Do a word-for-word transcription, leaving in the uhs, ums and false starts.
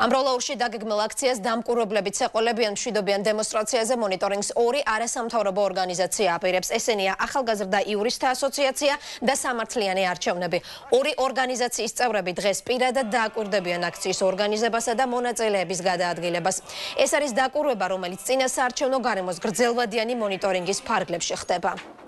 Ამ როლაურში დაგეგმილ აქციას დამკვირვებლებით ეყოლებიან მშვიდობიან დემონსტრაციაზე მონიტორინგს ორი არასამთავრობო ორგანიზაცია აპირებს. ესენია ახალგაზრდა იურისტთა ასოციაცია და სამართლიანი არჩევნები. ორი ორგანიზაციის წევრები დღეს პირადად დააკვირდებიან აქციის ორგანიზებასა და მონაწილეების გადაადგილებას. ეს არის დაკვირვება, რომელიც წინასაარჩევნო გარემოს გრძელვადიანი მონიტორინგის ფარგლებში ხდება.